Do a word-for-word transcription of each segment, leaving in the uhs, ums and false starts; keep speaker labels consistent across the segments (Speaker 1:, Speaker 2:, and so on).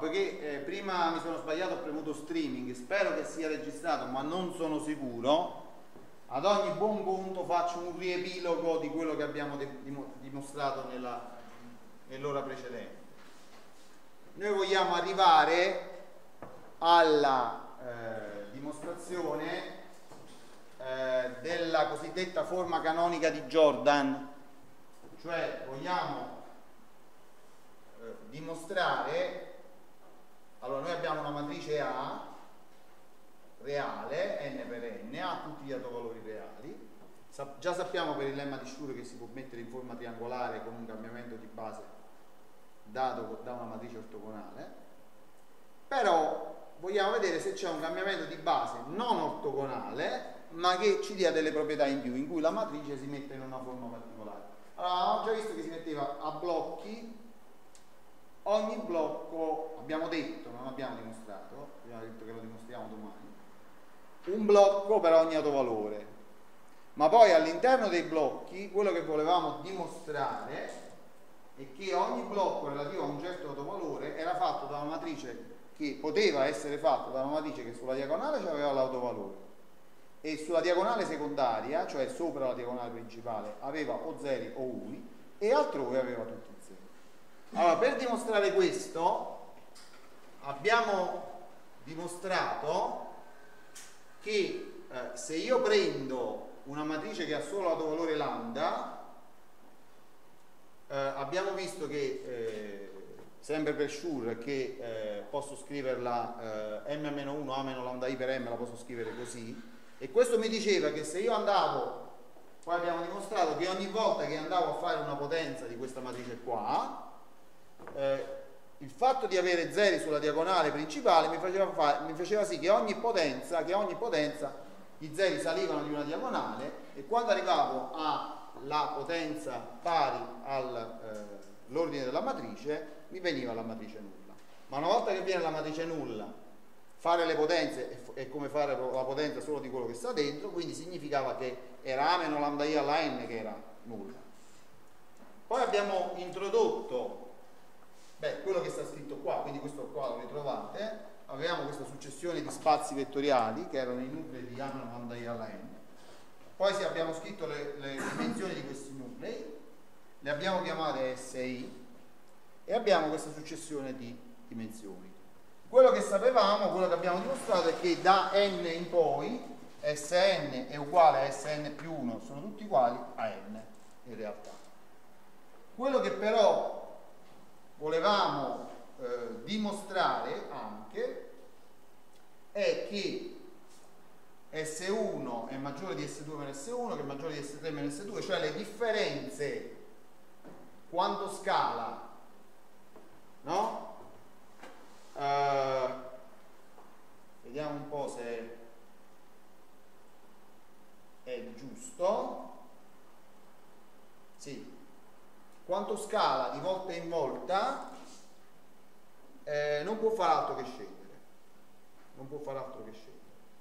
Speaker 1: perché eh, prima mi sono sbagliato, ho premuto streaming, spero che sia registrato, ma non sono sicuro. Ad ogni buon conto faccio un riepilogo di quello che abbiamo dimostrato nell'ora precedente. Noi vogliamo arrivare alla eh, dimostrazione eh, della cosiddetta forma canonica di Jordan, cioè vogliamo eh, dimostrare. Allora, noi abbiamo una matrice A reale, n per n, ha tutti gli autovalori reali. Sa già sappiamo per il lemma di Schur che si può mettere in forma triangolare con un cambiamento di base dato da una matrice ortogonale, però vogliamo vedere se c'è un cambiamento di base non ortogonale ma che ci dia delle proprietà in più, in cui la matrice si mette in una forma particolare. Allora, abbiamo già visto che si metteva a blocchi. Ogni blocco, abbiamo detto, non abbiamo dimostrato, abbiamo detto che lo dimostriamo domani, un blocco per ogni autovalore. Ma poi all'interno dei blocchi quello che volevamo dimostrare è che ogni blocco relativo a un certo autovalore era fatto da una matrice che poteva essere fatto da una matrice che sulla diagonale aveva l'autovalore e sulla diagonale secondaria, cioè sopra la diagonale principale, aveva o zeri o uni e altrove aveva tutti i zeri. Allora, per dimostrare questo abbiamo dimostrato che eh, se io prendo una matrice che ha solo autovalore lambda, eh, abbiamo visto che eh, sempre per Schur che eh, posso scriverla eh, m meno uno a meno lambda i per m, la posso scrivere così, e questo mi diceva che se io andavo, poi abbiamo dimostrato che ogni volta che andavo a fare una potenza di questa matrice qua, Eh, il fatto di avere zeri sulla diagonale principale mi faceva, fare, mi faceva sì che ogni potenza, che ogni potenza i zeri salivano di una diagonale e quando arrivavo alla potenza pari all'ordine eh, della matrice mi veniva la matrice nulla. Ma una volta che viene la matrice nulla, fare le potenze è come fare la potenza solo di quello che sta dentro, quindi significava che era a meno lambda i alla n che era nulla. Poi abbiamo introdotto Beh, quello che sta scritto qua, quindi questo qua lo ritrovate, avevamo questa successione di spazi vettoriali che erano i nuclei di a meno lambda i alla n, poi sì, abbiamo scritto le, le dimensioni di questi nuclei, le abbiamo chiamate S I e abbiamo questa successione di dimensioni. Quello che sapevamo, quello che abbiamo dimostrato è che da n in poi Sn è uguale a Sn più uno, sono tutti uguali a n in realtà. Quello che però volevamo eh, dimostrare anche è che S uno è maggiore di S due meno S uno, che è maggiore di S tre meno S due, cioè le differenze quando scala, no? Uh, vediamo un po' se è giusto. Sì. Quanto scala di volta in volta eh, non può fare altro che scendere, non può fare altro che scendere.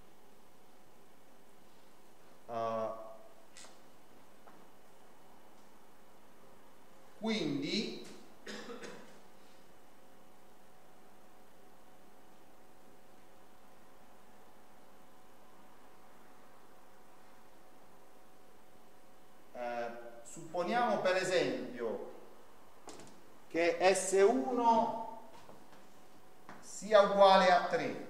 Speaker 1: Uh, quindi supponiamo per esempio che S uno sia uguale a tre,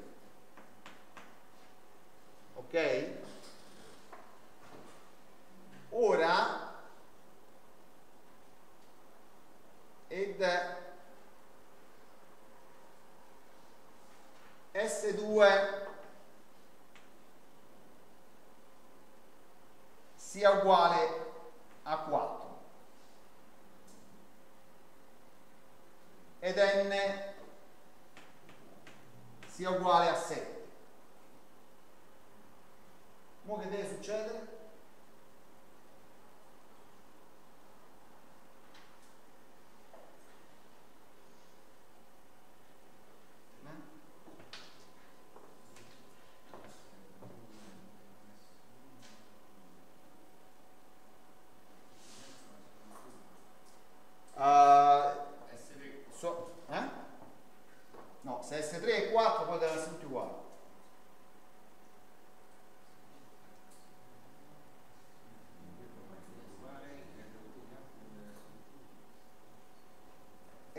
Speaker 1: ok? Ora ed S due sia uguale a quattro ed n sia uguale a sette. Mo che deve succedere?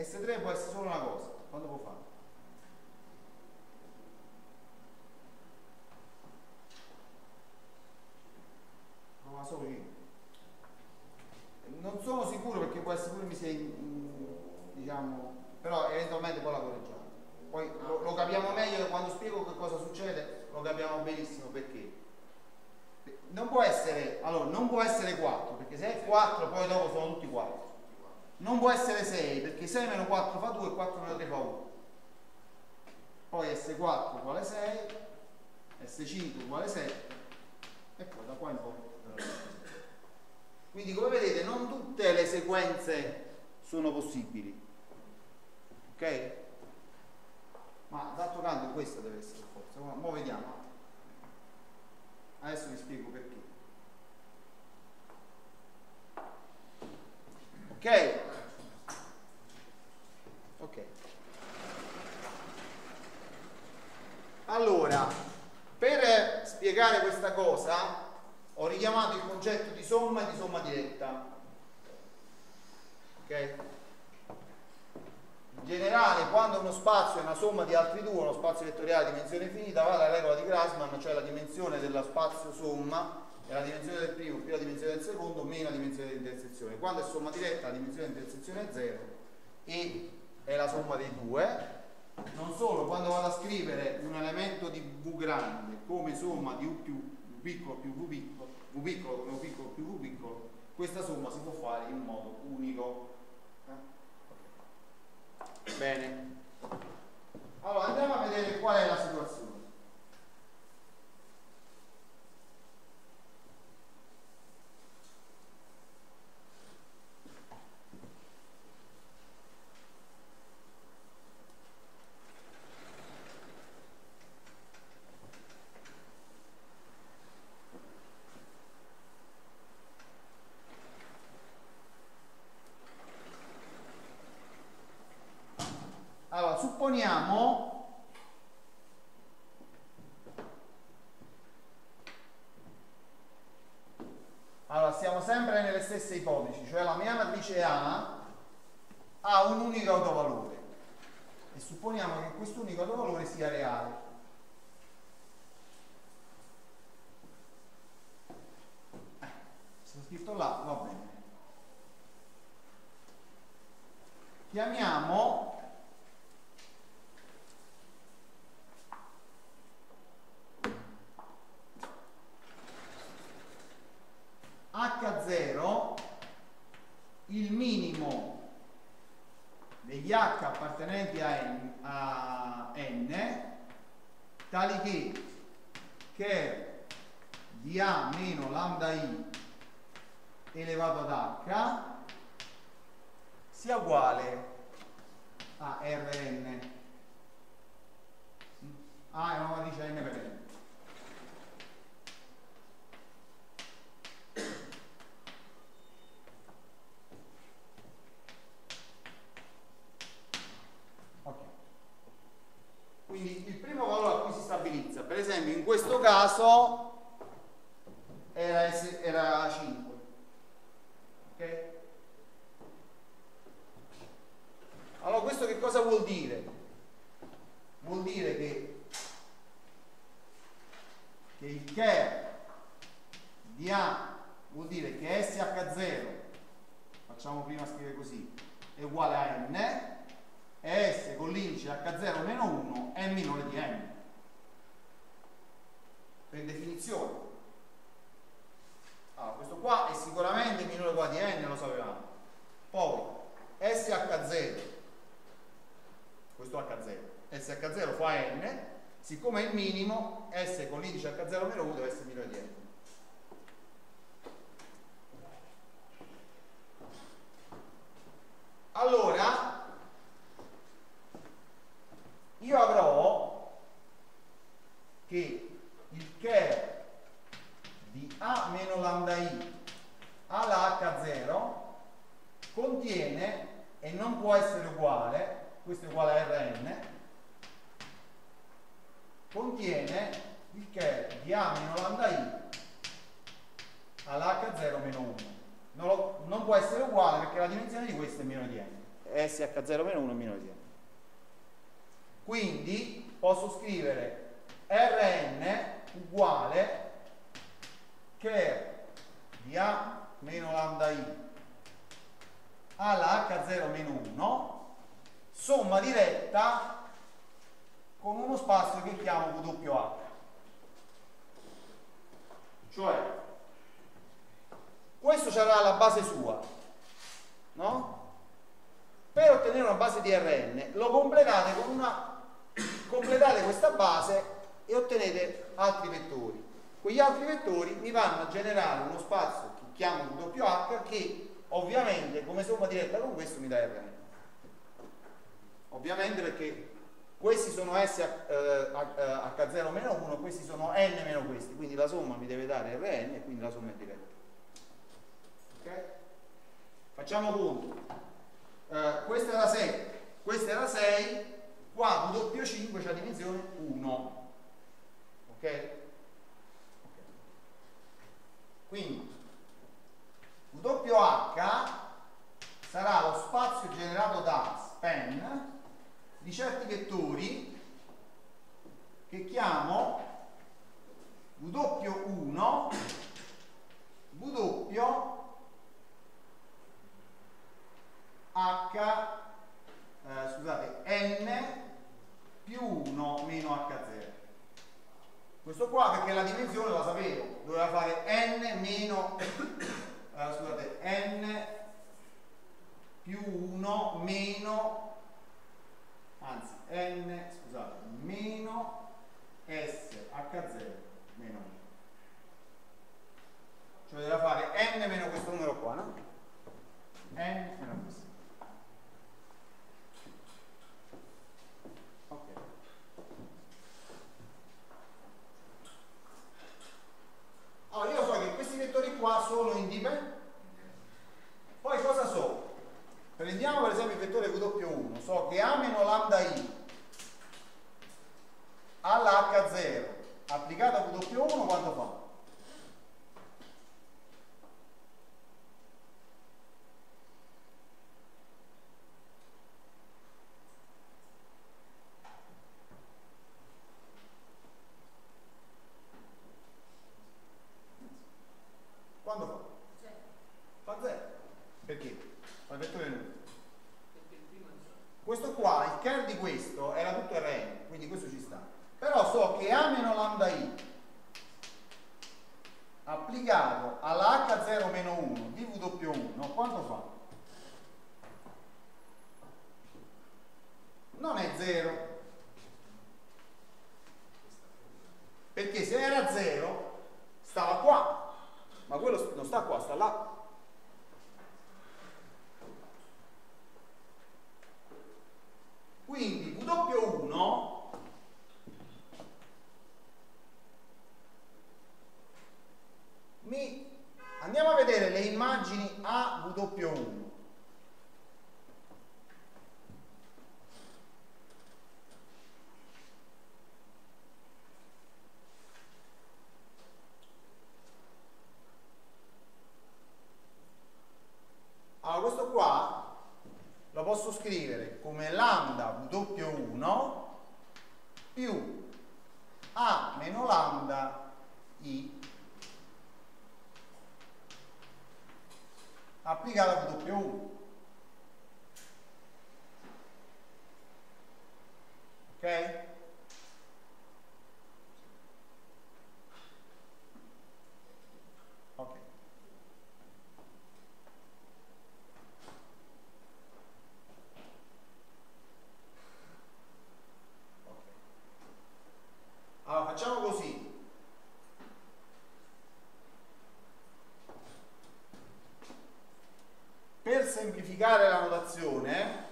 Speaker 1: S tre può essere solo una cosa, quando può fare? Prova solo io. Non sono sicuro perché può essere pure mi sei, diciamo, però eventualmente poi la correggiamo. Poi lo, lo capiamo meglio quando spiego che cosa succede, lo capiamo benissimo perché. Non può essere, allora, non può essere quattro, perché se è quattro poi dopo sono tutti quattro. Non può essere sei, perché sei meno quattro fa due e quattro meno tre fa uno. Poi S quattro uguale sei, S cinque uguale sette, e poi da qua in poi. Quindi come vedete non tutte le sequenze sono possibili. Ok? Ma d'altro canto questa deve essere forza. Ora vediamo. Adesso vi spiego perché. Ok? Ok. Allora, per spiegare questa cosa ho richiamato il concetto di somma e di somma diretta. Ok? In generale, quando uno spazio è una somma di altri due, uno spazio vettoriale di dimensione finita, va la regola di Grassmann, cioè la dimensione dello spazio somma è la dimensione del primo più la dimensione del secondo meno la dimensione dell'intersezione. Quando è somma diretta, la dimensione dell'intersezione è zero e è la somma dei due. Non solo, quando vado a scrivere un elemento di V grande come somma di U più V piccolo più V piccolo, V piccolo come V piccolo più V piccolo, questa somma si può fare in modo unico. Bene, allora andiamo a vedere qual è la situazione. Allora, supponiamo allora siamo sempre nelle stesse ipotesi, cioè la mia matrice A ha un unico autovalore e supponiamo che quest'unico autovalore sia reale. Eh, se l'ho scritto là, va bene. Chiamiamo H zero il minimo degli H appartenenti a N, a N tali che che di A meno lambda I elevato ad H sia uguale a Rn. A è una matrice N per N. Quindi il primo valore a cui si stabilizza, per esempio in questo caso era, era cinque. Ok? Allora questo che cosa vuol dire? Vuol dire che, che il che di A vuol dire che S H zero, facciamo prima scrivere così, è uguale a N, e S con l'indice H zero meno uno è minore di N. Per definizione. Allora, questo qua è sicuramente minore o uguale di N, lo sapevamo. Poi S H zero, questo H zero, S H zero fa N, siccome è il minimo, S con l'indice H zero meno uno deve essere minore di N. Allora io avrò che il che di A meno lambda I alla H zero contiene, e non può essere uguale, questo è uguale a Rn, contiene il che di A meno lambda I alla H zero meno uno. Non, lo, non può essere uguale perché la dimensione di questo è meno di N. S H zero meno uno minore di N. Quindi posso scrivere R N uguale che di A meno lambda I alla H zero meno uno, somma diretta con uno spazio che chiamo W H. Cioè, questo sarà la base sua, no? Per ottenere una base di R N lo completate con una, completate questa base e ottenete altri vettori. Quegli altri vettori mi vanno a generare uno spazio che chiamo W H, che ovviamente come somma diretta con questo mi dà R N. Ovviamente perché questi sono S H zero meno uno, questi sono N meno questi, quindi la somma mi deve dare R N e quindi la somma è diretta. Ok? Facciamo conto. Uh, questa era sette, questa era sei, qua W cinque c'ha dimensione uno. Ok? Ok. Quindi W H sarà lo spazio generato da span di certi vettori che chiamo W uno, W H, eh, scusate, N più uno meno H zero. Questo qua perché la dimensione la sapevo, doveva fare N meno, eh, scusate, N più uno meno, anzi, N, scusate, meno S H zero meno uno. Cioè doveva fare N meno questo numero qua, no? N meno questo. Allora io so che questi vettori qua sono indipendenti. Poi cosa so? Prendiamo per esempio il vettore W uno, so che A meno lambda I alla H zero applicata a W uno quanto fa? Quando fa? Fa zero. Perché? Fa il vettore nulla. Questo qua, il kernel di questo era tutto R N, quindi questo ci sta. Però so che A meno lambda I applicato alla H zero meno uno di W uno quanto fa? Non è zero. Perché se era zero stava qua. Ma quello non sta qua, sta là. Quindi W uno mi andiamo a vedere le immagini a W uno. Allora questo qua lo posso scrivere come lambda W uno più A meno lambda I applicata a W uno. Ok? Ok. Allora facciamo così. Per semplificare la notazione,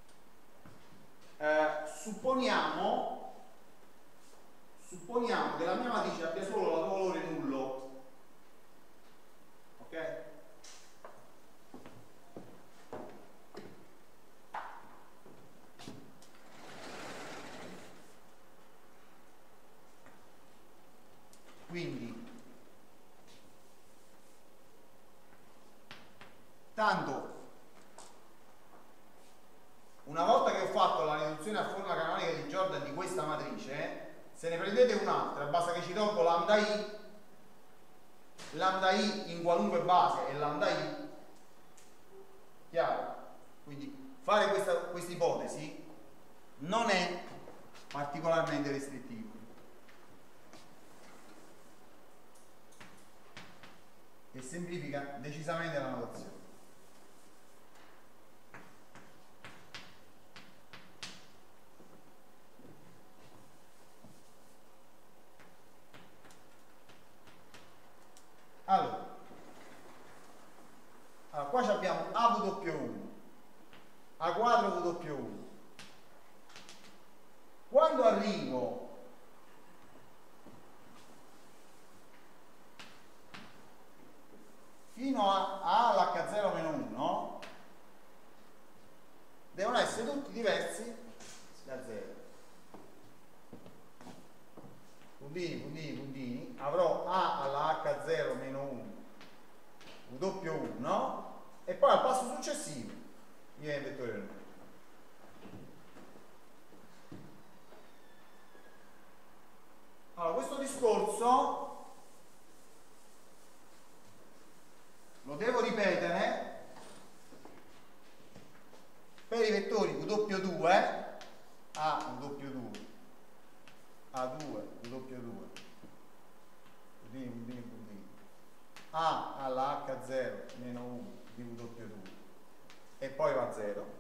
Speaker 1: eh, supponiamo, supponiamo che la mia matrice abbia solo il valore nullo. Ok? Quindi tanto una volta che ho fatto la riduzione a forma canonica di Jordan di questa matrice, se ne prendete un'altra, basta che ci tolgo lambda i, lambda i in qualunque base e lambda i, chiaro? Quindi fare questa ipotesi non è particolarmente restrittivo. E semplifica decisamente la notazione. Allora, allora qua abbiamo A W uno, A quadro W uno. Quando arrivo fino a, a all'H zero meno uno devono essere tutti diversi da zero. Puntini, puntini, puntini. Avrò A alla H zero meno uno W uno e poi al passo successivo viene il vettore numerico. Allora, questo discorso lo devo ripetere per i vettori W due, A W due, A due, W due, puntini, puntini, puntini, A alla H zero meno uno di W due e poi va a zero.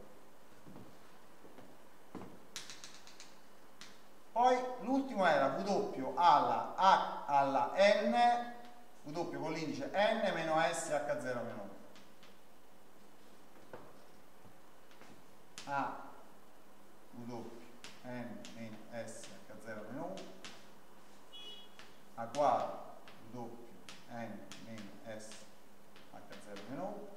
Speaker 1: Poi l'ultimo era W alla H alla N, W con l'indice N meno S H zero meno uno. A W N meno S H zero meno uno, A quadro W N meno S H zero meno uno,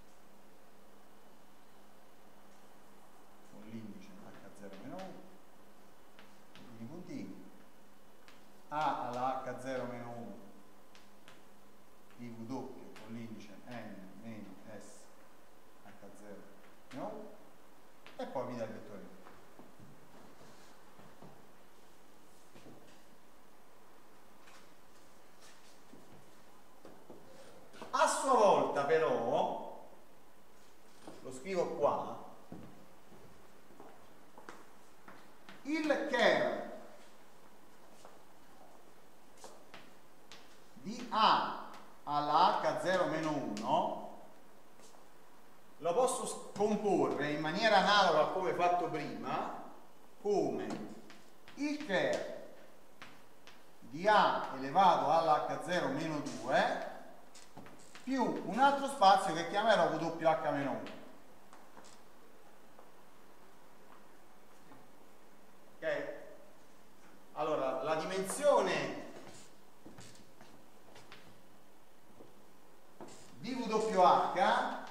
Speaker 1: con l'indice H zero meno uno, puntini puntini, A alla H zero meno uno di W con l'indice N meno S H zero meno uno e poi mi dà il vettore. A sua volta però, lo scrivo qua, il kernel di A alla H zero meno uno lo posso scomporre in maniera analoga a come fatto prima come il kernel di A elevato alla H zero meno due più un altro spazio che chiamerò W H meno uno. Ok? Allora, la dimensione di W H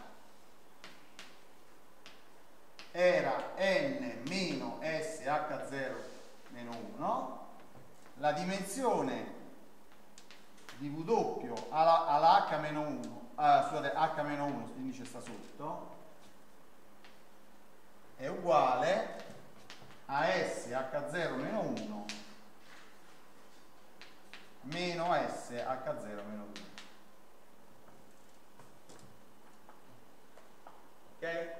Speaker 1: era N meno S H zero meno uno, la dimensione di W alla, alla H meno uno, ah, scusate, H meno uno, l'indice sta sotto, è uguale a S H zero meno uno meno S H zero meno due. Ok?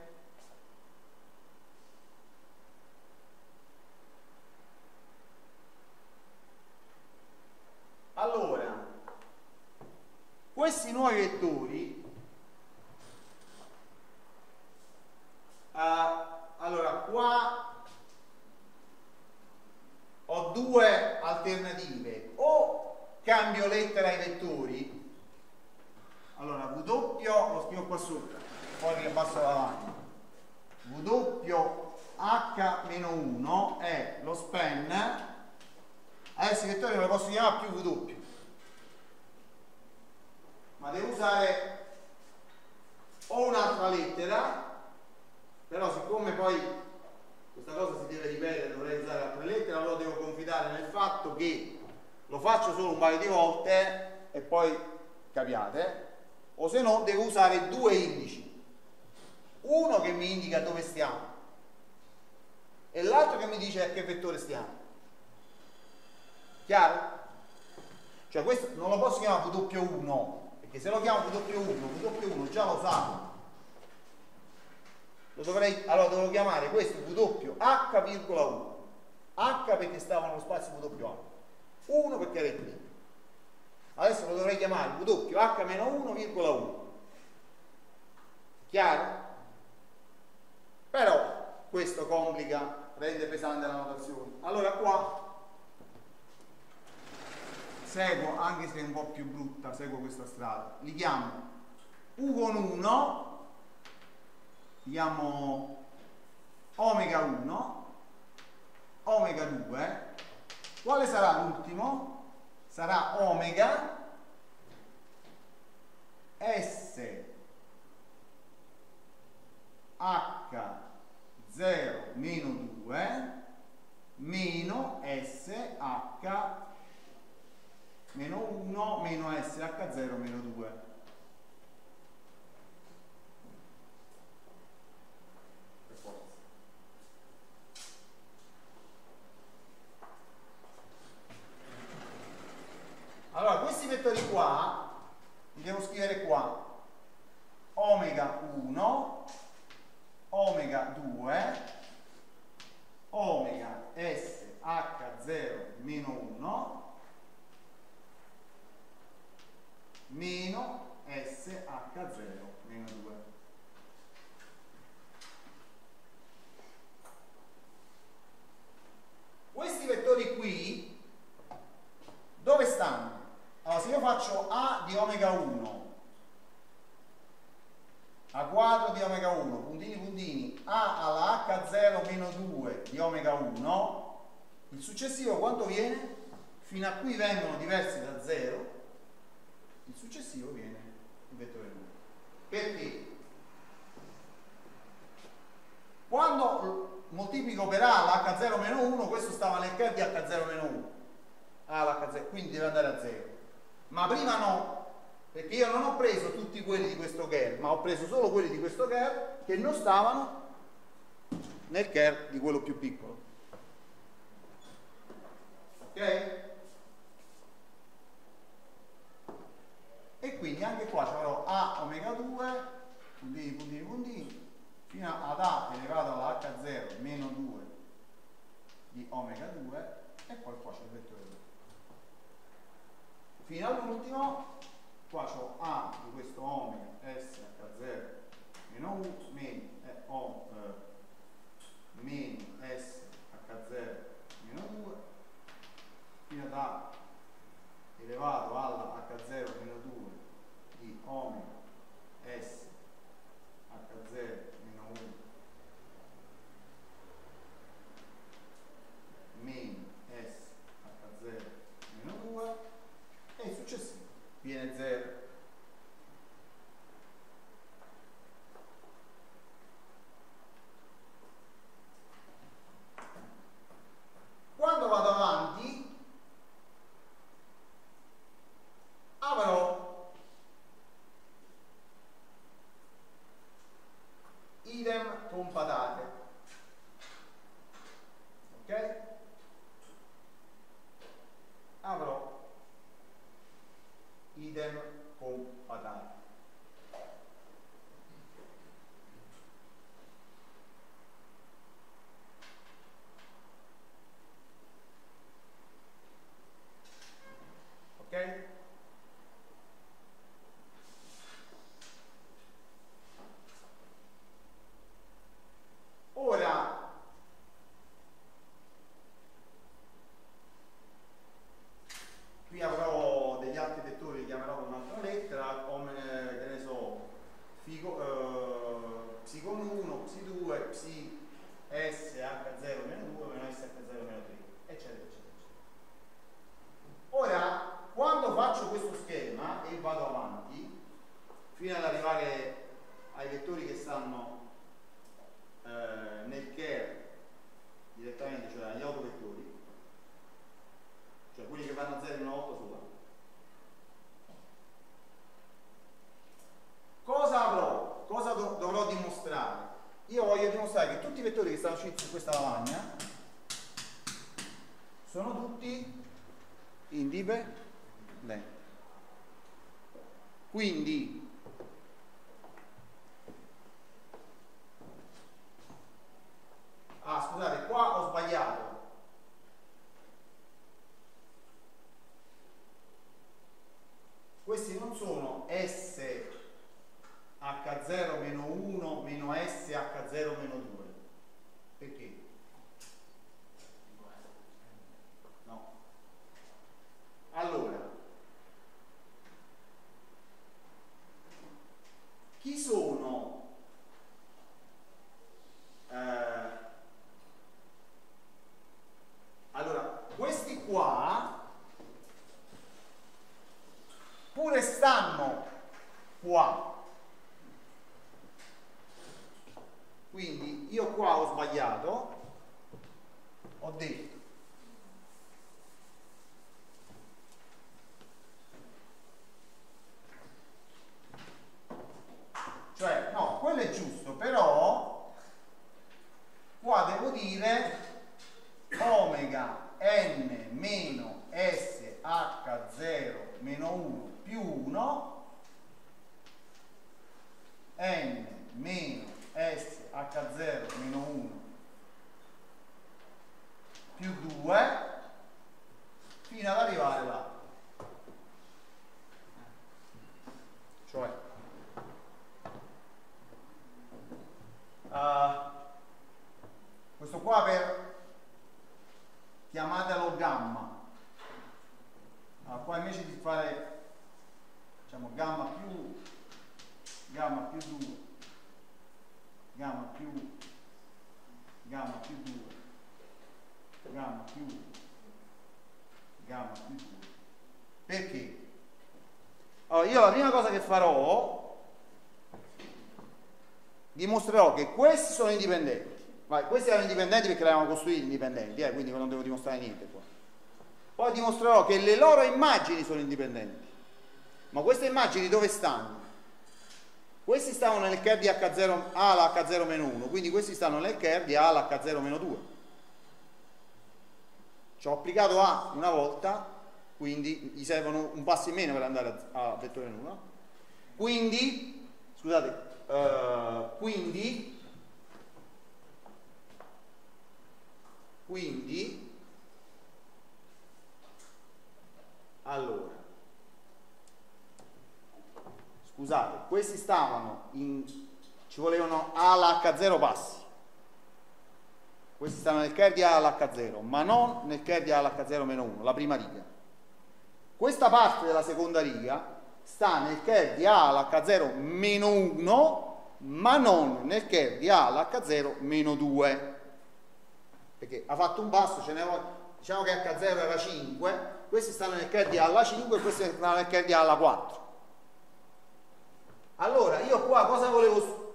Speaker 1: Allora, questi nuovi vettori, uh, allora qua ho due alternative: o cambio lettera ai vettori, allora W lo scrivo qua sopra, poi riabbasso davanti, W H meno uno è lo span. Adesso i vettori non li posso chiamare più W, ma devo usare o un'altra lettera, però siccome poi questa cosa si deve ripetere, dovrei usare altre lettere, allora devo confidare nel fatto che lo faccio solo un paio di volte e poi capiate, o se no devo usare due indici, uno che mi indica dove stiamo e l'altro che mi dice a che vettore stiamo. Chiaro? Cioè questo non lo posso chiamare V uno, perché se lo chiamo V uno, V uno già lo sa. Lo dovrei, allora dovevo chiamare questo W H virgola uno. H perché stava nello spazio W A. uno perché era il primo. Adesso lo dovrei chiamare W H meno uno virgola uno. Chiaro? Però questo complica, rende pesante la notazione. Allora qua seguo, anche se è un po' più brutta, seguo questa strada. Li chiamo U con uno, li chiamo omega uno, omega due. Quale sarà l'ultimo? Sarà omega S H zero meno due meno S H meno uno meno S H zero meno due. Per forza. Allora, questi vettori qua li devo scrivere qua. Omega uno, omega due, omega S H zero meno uno meno S H zero meno due. Questi vettori qui dove stanno? Allora, se io faccio A di omega uno, A quadro di omega uno, puntini puntini, A alla H zero meno due di omega uno, il successivo quanto viene? Fino a qui vengono diversi da zero, il successivo viene il vettore due. Perché? Quando moltiplico per A l'H zero meno uno, questo stava nel curve di H zero meno uno, A all'H zero, quindi deve andare a zero. Ma prima no, perché io non ho preso tutti quelli di questo curve, ma ho preso solo quelli di questo curve che non stavano nel curve di quello più piccolo. Ok? E quindi anche qua avrò A omega due, puntini, puntini, puntini, fino ad A elevato alla H zero meno due di omega due, e poi qua c'è il vettore due. Fino all'ultimo, qua c'ho A di questo omega S H zero meno U meno, eh, o, eh, meno S H zero meno due, fino ad A elevato alla H zero meno due di omega S H zero meno uno meno S H zero meno due, e il successivo viene zero. Quando vado avanti avrò idem con patate, ok? Avrò idem con patate. Ok? Ora qui avrò degli altri vettori, li chiamerò con un'altra lettera, come che ne so, figo, eh, psi con uno, psi due, psi S H zero meno due meno S H zero meno tre, eccetera, eccetera, eccetera. Ora, quando faccio questo schema e vado avanti, fino ad arrivare ai vettori che stanno eh, nel curve direttamente, cioè agli autovettori, cioè quelli che vanno a zero e una volta sola, cosa avrò? Cosa dov- dovrò dimostrare? Io voglio dimostrare che tutti tutti i vettori che stanno usciti su questa lavagna sono tutti indipendenti. Quindi ah scusate, qua ho sbagliato. Questi non sono S H zero meno uno meno S H zero meno due. Perché? No. Allora, chi sono eh, allora, questi qua pure stanno qua, quindi io qua ho sbagliato, ho detto cioè no, quello è giusto, però qua devo dire omega n meno S H zero meno uno più uno n meno S H zero meno uno più due fino ad arrivare là. Cioè uh, questo qua per chiamatelo gamma. Allora, qua invece di fare diciamo gamma più gamma più due gamma più gamma più due gamma più gamma più due. Perché? Allora, io la prima cosa che farò, dimostrerò che questi sono indipendenti. Vai, questi erano indipendenti perché li avevamo costruiti indipendenti, eh, quindi non devo dimostrare niente qua. Poi dimostrerò che le loro immagini sono indipendenti. Ma queste immagini dove stanno? Questi stavano nel curve di H zero A alla H zero meno uno, quindi questi stanno nel curve di A alla H zero meno due. Ci ho applicato A una volta, quindi gli servono un passo in meno per andare a, a vettore nulla. Quindi, scusate, uh, quindi, quindi, allora, scusate, questi stavano in, ci volevano A alla H zero passi. Questi stanno nel curve di A alla H zero, ma non nel curve di A alla H zero meno uno, la prima riga. Questa parte della seconda riga sta nel curve di A alla H zero meno uno, ma non nel curve di A alla H zero meno due. Perché ha fatto un passo, ce ne diciamo che H zero era cinque, questi stanno nel curve di A alla cinque e questi stanno nel curve di A alla quattro. Allora, io qua cosa volevo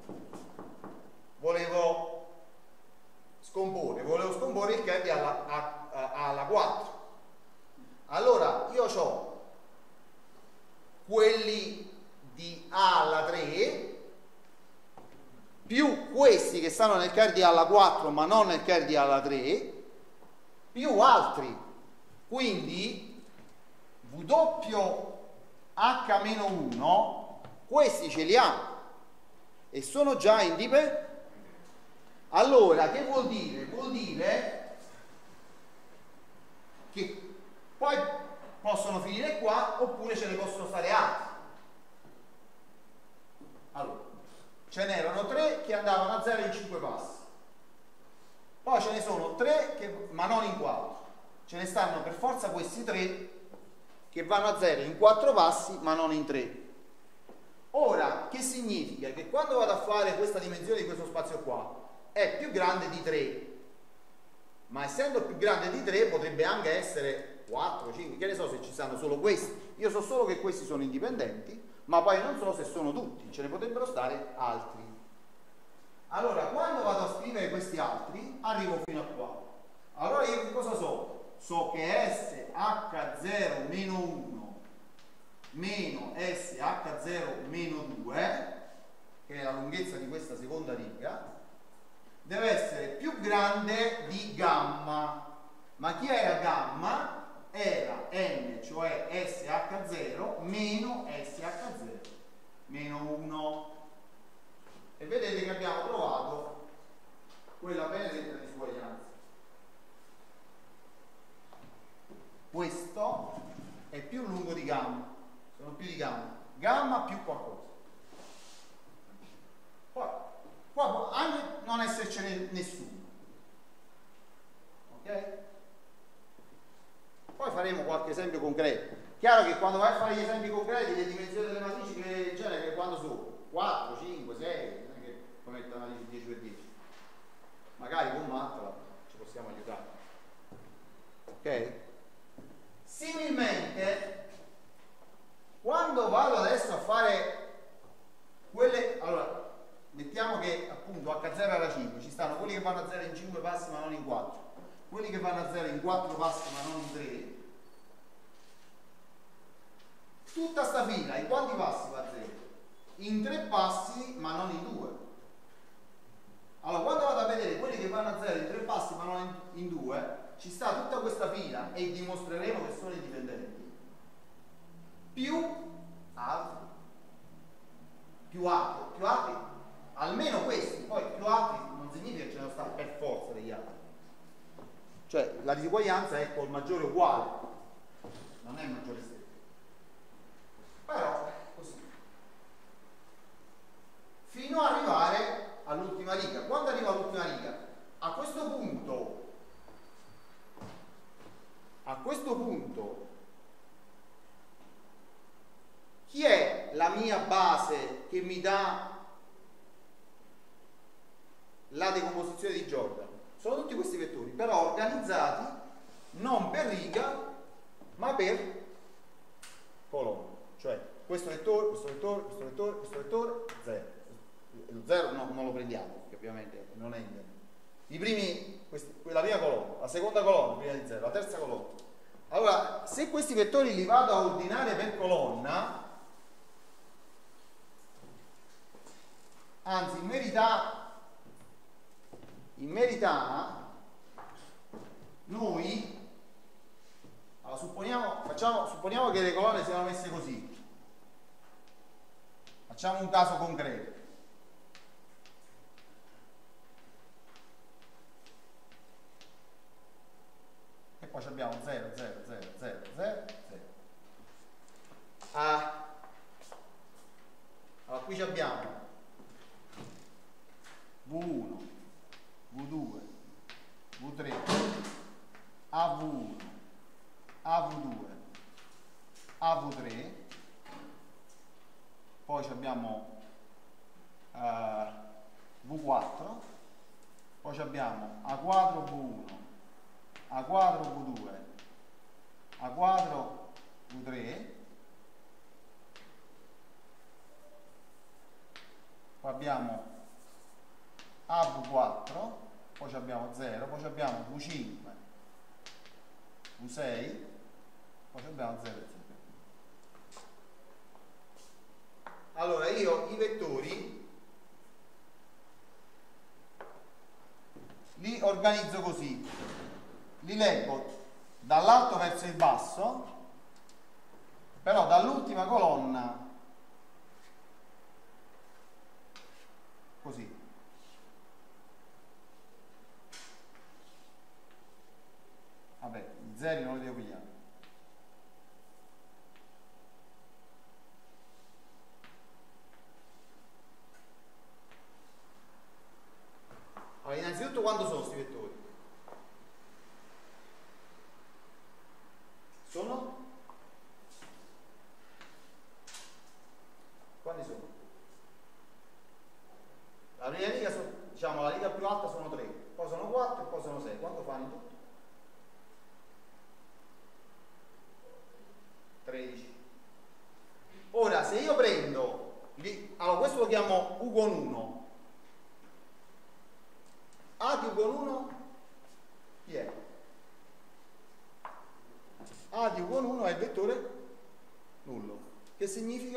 Speaker 1: volevo scomporre? Volevo scomporre il curve alla, a, a, alla quattro. Allora, io ho quelli di A alla tre più questi che stanno nel curve di A alla quattro ma non nel curve di A alla tre più altri. Quindi W H meno uno questi ce li ha e sono già indipendenti. Allora, che vuol dire? Vuol dire che poi possono finire qua oppure ce ne possono stare altri. Allora, ce n'erano tre che andavano a zero in cinque passi, poi ce ne sono tre che, ma non in quattro. Ce ne stanno per forza questi tre che vanno a zero in quattro passi ma non in tre. Ora, che significa? Che quando vado a fare questa dimensione di questo spazio qua è più grande di tre, ma essendo più grande di tre potrebbe anche essere quattro, cinque, che ne so se ci stanno solo questi. Io so solo che questi sono indipendenti, ma poi non so se sono tutti, ce ne potrebbero stare altri. Allora, quando vado a scrivere questi altri, arrivo fino a qua. Allora io che cosa so? So che S H zero meno uno meno S H zero meno due, che è la lunghezza di questa seconda riga, deve grande di gamma. Ma chi era gamma? Era n, cioè S H zero meno S H zero meno uno. E vedete che abbiamo trovato quella benedetta disuguaglianza. Questo è più lungo di gamma, sono più di gamma, gamma più qualcosa. Poi, qua può anche non essercene nessuno, ok? Poi faremo qualche esempio concreto. Chiaro che quando vai a fare gli esempi concreti, le dimensioni delle matrici che in genere che quando sono quattro, cinque, sei, non è che puoi mettere una matrice dieci per dieci. Magari con Matlab ci possiamo aiutare. Ok? Similmente, quando vado adesso a fare quelle, allora mettiamo che appunto H zero alla cinque, ci stanno quelli che vanno a zero in cinque passi ma non in quattro, quelli che vanno a zero in quattro passi ma non in tre. Tutta sta fila in quanti passi va a zero? In tre passi ma non in due. Allora quando vado a vedere quelli che vanno a zero in tre passi ma non in, in due, ci sta tutta questa fila e dimostreremo che sono indipendenti, più altri, più altri, più altri, almeno questi, poi più altri non significa che ce ne sta per forza degli altri. Cioè la disuguaglianza è col maggiore uguale, non è maggiore stretto. Però così. Fino ad arrivare all'ultima riga. Quando arrivo all'ultima riga? A questo punto a questo punto chi è la mia base che mi dà la decomposizione di Jordan? Sono tutti questi vettori, però organizzati non per riga ma per colonna. Cioè questo vettore, questo vettore, questo vettore, questo vettore, zero. Lo zero no, non lo prendiamo, perché ovviamente non è in i primi, questi, la prima colonna, la seconda colonna prima di zero, la terza colonna. Allora, se questi vettori li vado a ordinare per colonna, anzi in verità, in verità, noi, allora, supponiamo, facciamo, supponiamo che le colonne siano messe così. Facciamo un caso concreto. E poi abbiamo zero, zero, zero, zero, zero, zero. Ah. Allora qui abbiamo V uno, V due, V tre, A V uno, A V due, A V tre, poi abbiamo uh, V quattro, poi abbiamo A quadro V uno, A quadro V due, A quadro V tre, poi abbiamo A V quattro, poi abbiamo zero, poi abbiamo V cinque, V sei, poi abbiamo zero e zero. Allora io i vettori li organizzo così, li leggo dall'alto verso il basso, però dall'ultima colonna così. Vabbè, i zeri non li devo pigliare. Allora, innanzitutto quando sono questi vettori? Sono? Quanti sono? La prima riga, sono, diciamo, la riga più alta sono tre, poi sono quattro e poi sono sei. Quanto fanno in tutto? tredici. Ora, se io prendo, allora questo lo chiamo U con uno. A di U con uno chi è? A di U con uno è il vettore nullo. Che significa?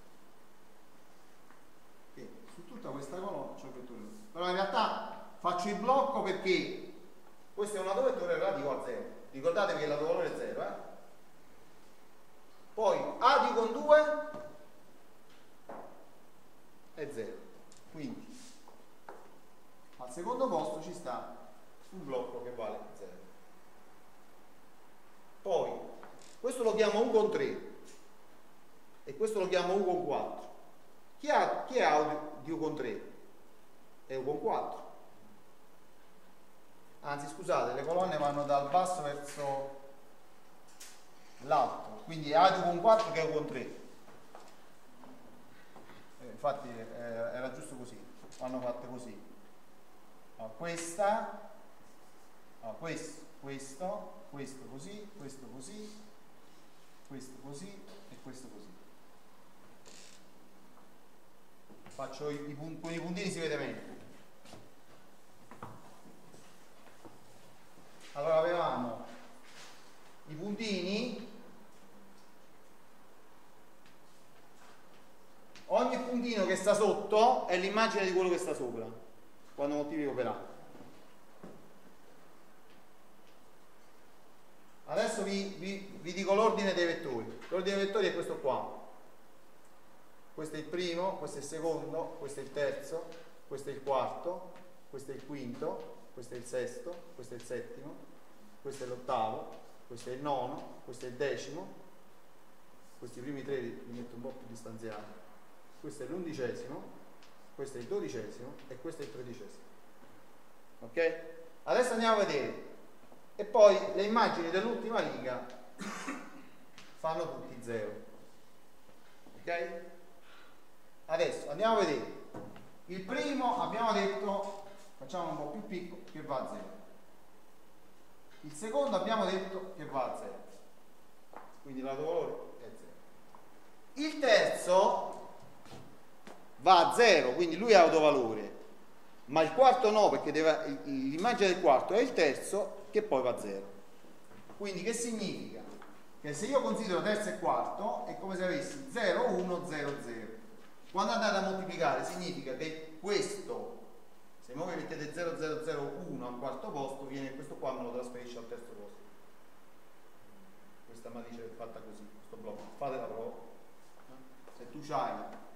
Speaker 1: Che su tutta questa colonna c'è il vettore nullo. Però in realtà faccio il blocco perché questo è un lato vettore relativo a zero. Ricordatevi che il lato valore è zero, eh? Poi A di con due è zero. Quindi al secondo posto ci sta un blocco che vale zero. Poi questo lo chiamo u con tre e questo lo chiamo u con quattro. Chi ha, chi ha di u con tre? È u con quattro. Anzi, scusate, le colonne vanno dal basso verso l'alto, quindi è A di u con quattro che è u con tre. Eh, infatti eh, era giusto così, vanno fatte così. Allora, questa, allora, questo, questo, questo così, questo così, questo così e questo così. Faccio i, i punt- con i puntini si vede meglio. Allora avevamo i puntini, ogni puntino che sta sotto è l'immagine di quello che sta sopra quando moltiplico per A. Adesso vi, vi, vi dico l'ordine dei vettori. L'ordine dei vettori è questo qua. Questo è il primo, questo è il secondo, questo è il terzo, questo è il quarto, questo è il quinto, questo è il sesto, questo è il settimo, questo è l'ottavo, questo è il nono, questo è il decimo, questi primi tre li metto un po' più distanziati, questo è l'undicesimo, questo è il dodicesimo e questo è il tredicesimo. Ok? Adesso andiamo a vedere. E poi le immagini dell'ultima riga fanno tutti zero. Ok? Adesso andiamo a vedere. Il primo abbiamo detto, facciamo un po' più piccolo, che va a zero. Il secondo abbiamo detto che va a zero. Quindi il lato valore è zero. Il terzo va a zero, quindi lui ha autovalore, ma il quarto no, perché deve, l'immagine del quarto è il terzo che poi va a zero. Quindi che significa? Che se io considero terzo e quarto è come se avessi zero, uno, zero, zero. Quando andate a moltiplicare significa che questo, se voi mettete zero, zero, zero, uno al quarto posto, viene questo qua me lo trasferisce al terzo posto. Questa matrice è fatta così, questo blocco. Fate la prova. Se tu c'hai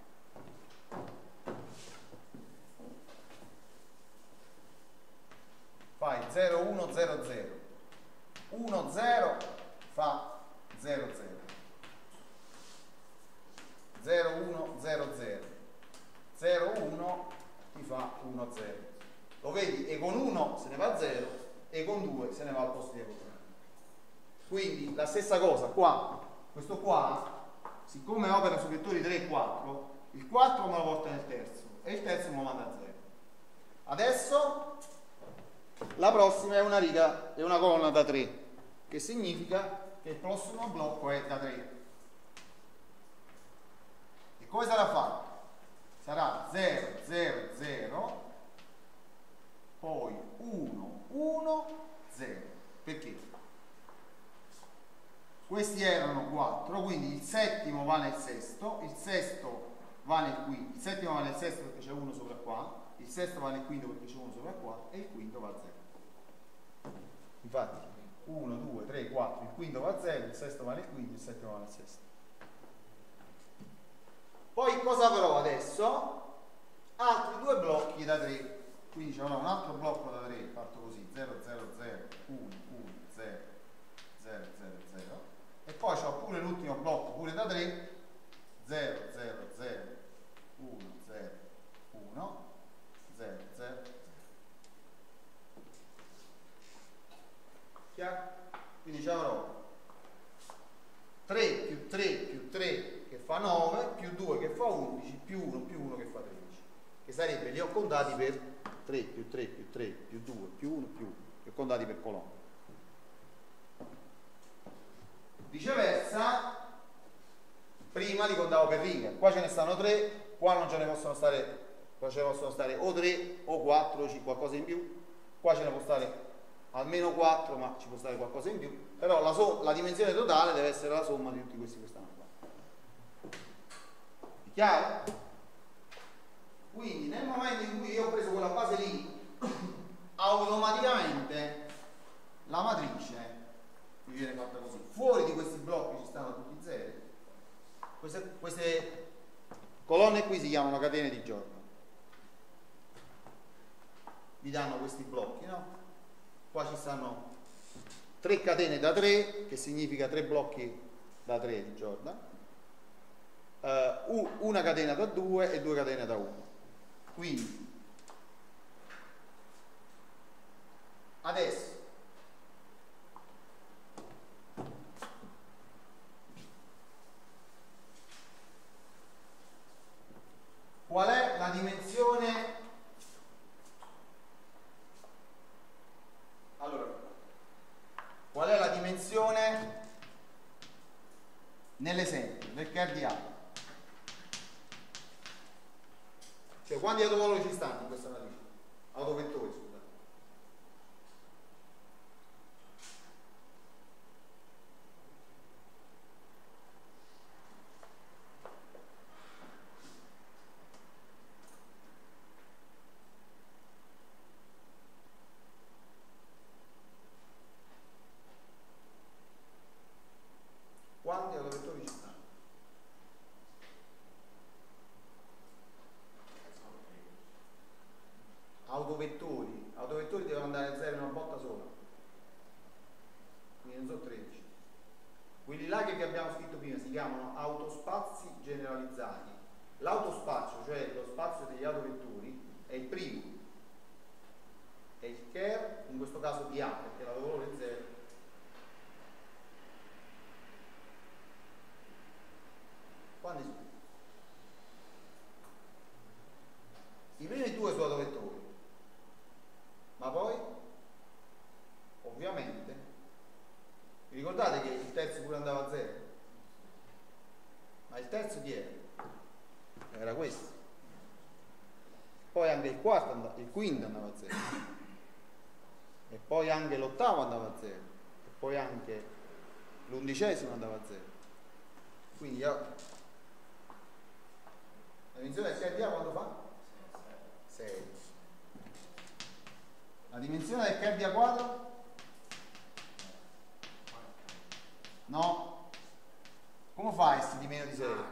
Speaker 1: fai zero, uno, zero, zero, uno, zero fa zero, zero, zero, uno, zero, zero, zero, uno ti fa uno, zero. Lo vedi? E con uno se ne va a zero e con due se ne va al posto di equo. Quindi la stessa cosa qua, questo qua, siccome opera su vettori tre e quattro, il quattro me lo porta nel terzo e il terzo me lo manda a zero. Adesso la prossima è una riga, è una colonna da tre, che significa che il prossimo blocco è da tre. E come sarà fatto? Sarà zero, zero, zero, poi uno, uno, zero. Perché? Questi erano quattro, quindi il settimo va nel sesto, il sesto va nel quinto, il settimo va nel sesto perché c'è uno sopra qua, il sesto va nel quinto perché c'è uno sopra qua e il quinto va a zero. Infatti uno, due, tre, quattro, il quinto va a zero, il sesto va nel quinto, il settimo va nel sesto. Poi cosa avrò adesso? Altri due blocchi da tre, quindi c'è un altro blocco da tre fatto così, zero, zero, zero, uno, uno, zero, zero, zero, zero, e poi c'ho pure l'ultimo blocco pure da tre, zero, zero, zero, uno, zero, uno, zero, zero. Chiaro? Quindi ci avrò tre più tre più tre che fa nove, più due che fa undici, più uno più uno che fa tredici, che sarebbe, li ho contati per tre più tre più tre più due più uno più uno, li ho contati per colonna. Viceversa, prima li contavo per riga, qua ce ne stanno tre, qua non ce ne possono stare, qua ce ne possono stare o tre o quattro, o qualcosa in più, qua ce ne può stare almeno quattro, ma ci può stare qualcosa in più, però la, so la dimensione totale deve essere la somma di tutti questi che stanno qua. È chiaro? Quindi nel momento in cui io ho preso quella base lì queste, queste colonne qui si chiamano catene di giorno. Vi danno questi blocchi, no? Qua ci stanno tre catene da tre, che significa tre blocchi da tre di Jordan, uh, una catena da due e due catene da uno. Quindi adesso qual è la dimensione? Allora, qual è la dimensione nell'esempio del cardiaco? Cioè, quanti autovalori ci stanno in questa matrice? Autovettori, scusate. Quanti autovettori ci stanno? Autovettori, autovettori devono andare a zero in una botta sola, quindi non sono tredici. Quelli là che vi abbiamo scritto prima si chiamano autospazi generalizzati. L'autospazio, cioè lo spazio degli autovettori, è il primo, è il ker, in questo caso di A, perché l'autovalore è zero. Quanti sono? I primi due sono autovettori, ma poi ovviamente vi ricordate che il terzo pure andava a zero, ma il terzo chi era? Era questo. Poi anche il quarto andava, il quinto andava a zero, e poi anche l'ottavo andava a zero, e poi anche l'undicesimo andava a zero. Quindi io, la dimensione del K D A quanto fa? sei. La dimensione del K D A quadro? No. Come fa a essere di meno di sei?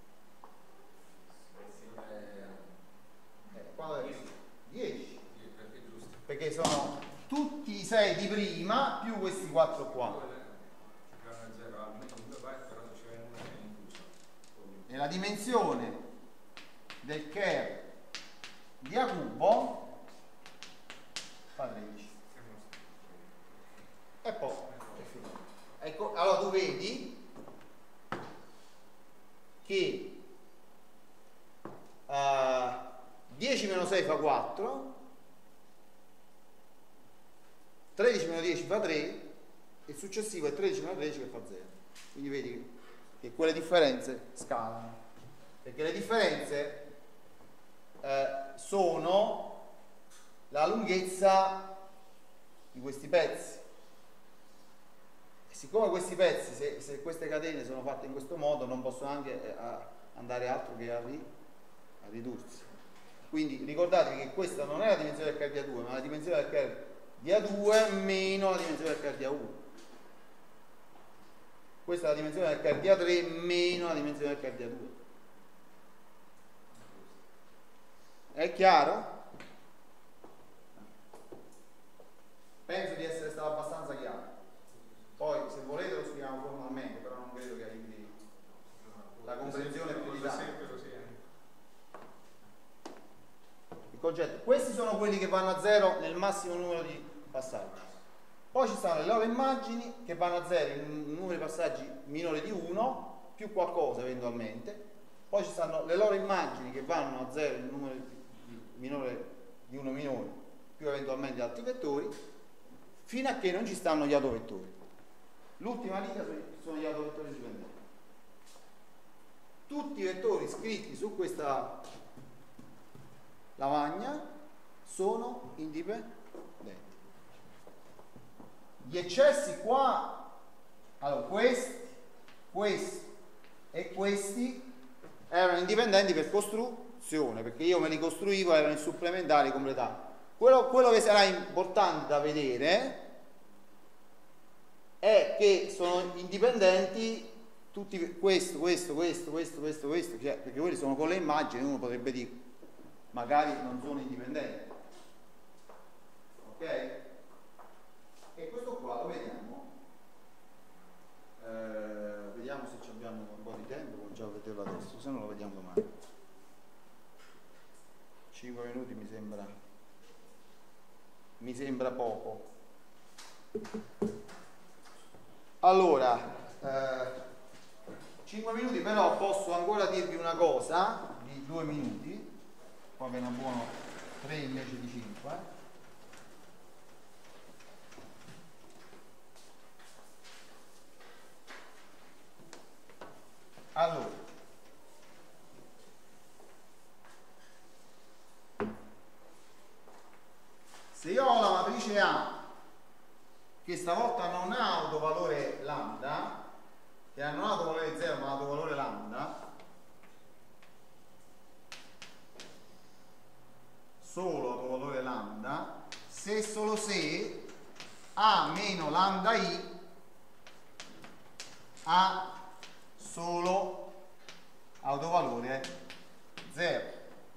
Speaker 1: Eh, quando è? dieci. Perché sono tutti i sei di prima più questi quattro qua. E la dimensione del ker di A cubo fa tredici. E poi è finito. Ecco, allora tu vedi che uh, dieci meno sei fa quattro, tredici meno dieci fa tre, e il successivo è tredici meno tredici che fa zero. Quindi vedi che quelle differenze scalano, perché le differenze eh, sono la lunghezza di questi pezzi, e siccome questi pezzi, se, se queste catene sono fatte in questo modo, non possono anche eh, andare altro che a, ri, a ridursi. Quindi ricordatevi che questa non è la dimensione del K di A due, ma la dimensione del K di A due meno la dimensione del K di A uno. Questa è la dimensione del K di A tre meno la dimensione del K di A due. È chiaro? Penso di essere stato abbastanza chiaro. Poi se volete lo scriviamo formalmente, però non credo che aiuti la comprensione più di tanto. Il concetto. Questi sono quelli che vanno a zero nel massimo numero di passaggi. Poi ci stanno le loro immagini che vanno a zero in un numero di passaggi minore di uno, più qualcosa eventualmente. Poi ci stanno le loro immagini che vanno a zero in un numero di, minore di uno minore, più eventualmente altri vettori, fino a che non ci stanno gli autovettori. L'ultima riga sono gli autovettori dipendenti. Tutti i vettori scritti su questa lavagna sono indipendenti. Gli eccessi qua, allora questi, questi e questi erano indipendenti per costruzione, perché io me li costruivo, erano i supplementari completati. Quello, quello che sarà importante da vedere è che sono indipendenti tutti questo, questo, questo, questo, questo, questo, cioè, perché quelli sono con le immagini, uno potrebbe dire, magari non sono indipendenti. Ok? E questo qua lo vediamo. Eh, vediamo se abbiamo un po' di tempo, può già vederlo adesso, se no lo vediamo domani. cinque minuti mi sembra mi sembra poco. Allora, eh, cinque minuti, però posso ancora dirvi una cosa di due minuti, qua ve ne buono tre invece di cinque. Allora, se io ho la matrice A che stavolta non ha autovalore lambda, che non ha autovalore zero ma ha autovalore lambda, solo autovalore lambda, se e solo se A meno lambda I ha solo autovalore zero.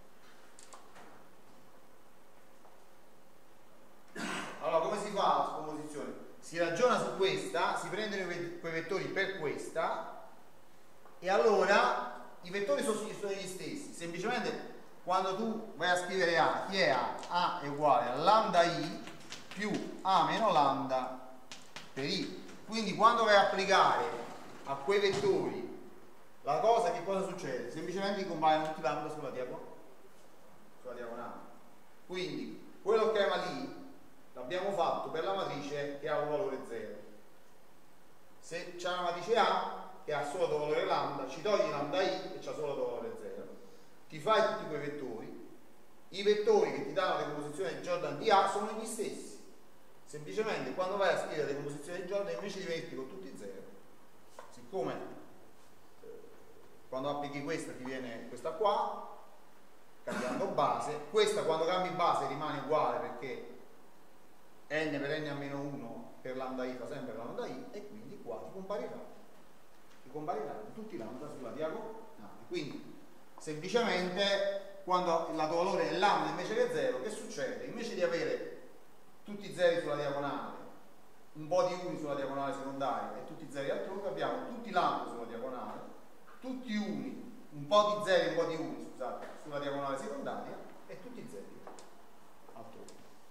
Speaker 1: Allora, come si fa la scomposizione? Si ragiona su questa, si prendono quei vettori per questa e allora i vettori sono, sono gli stessi. Semplicemente quando tu vai a scrivere A, chi è A? A è uguale a lambda I più A meno lambda per I. Quindi quando vai a applicare a quei vettori la cosa, che cosa succede? Semplicemente compaiono tutti lambda sulla diagonale. Sulla diagonale. Quindi quello che chiama lì l'abbiamo fatto per la matrice che ha un valore zero. Se c'è una matrice A che ha solo il valore lambda, ci togli lambda I e c'ha solo il valore zero. Ti fai tutti quei vettori. I vettori che ti danno la decomposizione di Jordan di A sono gli stessi. Semplicemente quando vai a scrivere la decomposizione di Jordan, invece di metterli con tutti zero, siccome eh, quando applichi questa ti viene questa qua, cambiando base, questa quando cambi base rimane uguale perché n per n a meno uno per lambda I fa sempre lambda I, e quindi qua ti comparirà ti compariranno tutti i lambda sulla diagonale. Quindi semplicemente quando il lato valore è lambda invece che zero, che succede? Invece di avere tutti i zeri sulla diagonale, un po' di uni sulla diagonale secondaria e tutti i zeri altrove, abbiamo tutti lambda sulla diagonale, tutti uni, un po' di zeri e un po' di uni, scusate, sulla diagonale secondaria e tutti i zeri altrove.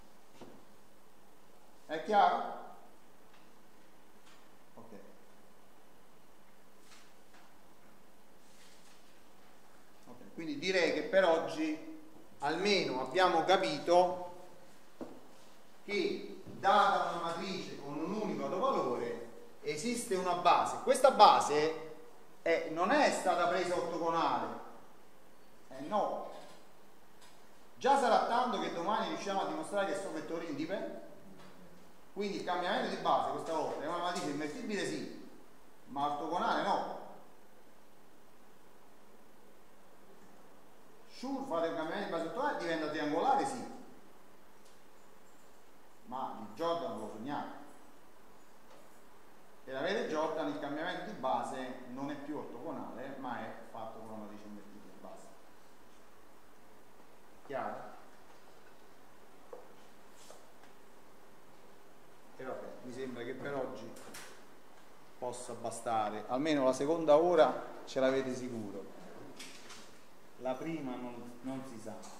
Speaker 1: È chiaro? Ok. Ok, quindi direi che per oggi almeno abbiamo capito che data una matrice con un unico autovalore esiste una base. Questa base è, non è stata presa ortogonale, eh no. Già sarà tanto che domani riusciamo a dimostrare che sono vettori indipendenti. Quindi il cambiamento di base questa volta è una matrice invertibile sì, ma ortogonale no. Sure, fate il cambiamento di base ortogonale, diventa triangolare sì, ma il Jordan non lo sognate. Per avere Jordan il cambiamento di base non è più ortogonale, ma è fatto con una matrice invertibile di base. Chiaro? E vabbè, mi sembra che per oggi possa bastare, almeno la seconda ora ce l'avete sicuro, la prima non, non si sa.